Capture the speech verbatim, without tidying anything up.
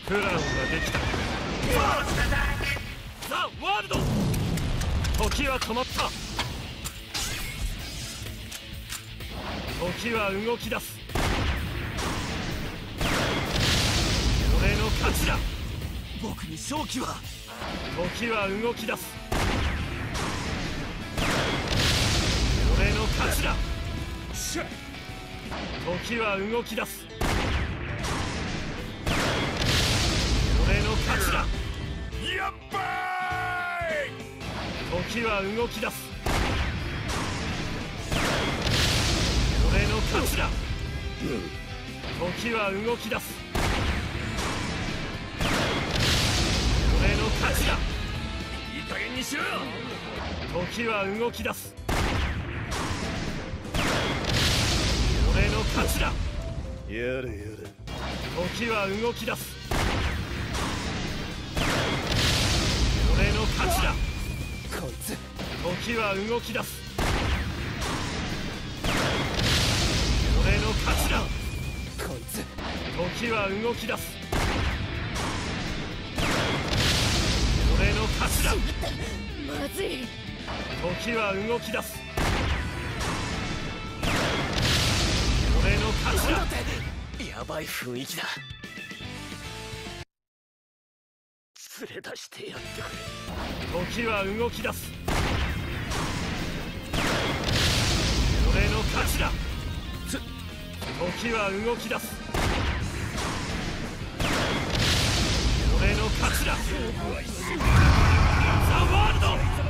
プランはできた。ザ・ワールド。時は止まった。時は動き出す。俺の勝ちだ。 僕に勝機は。 時は動き出す。俺の勝ちだ。時は動き出す。俺の勝ちだ。 やっばーい。時は動き出す。俺の勝ちだ。時は動き出す。俺の勝ちだ。 いい加減にしろ。 時は動き出す。俺の勝ちだ。 やれやれ。 時は動き出す。俺の勝ちだ。 こいつ。 時は動き出す。俺の勝ちだ。 こいつ。 時は動き出す。俺の勝ちだ。 まずい。 時は動き出す。俺の勝ちだ。 やばい雰囲気だ。連れ出してやってくれ。 時は動き出す。俺の勝ちだ。時は動き出す。俺の勝ちだ。ザ・ワールド。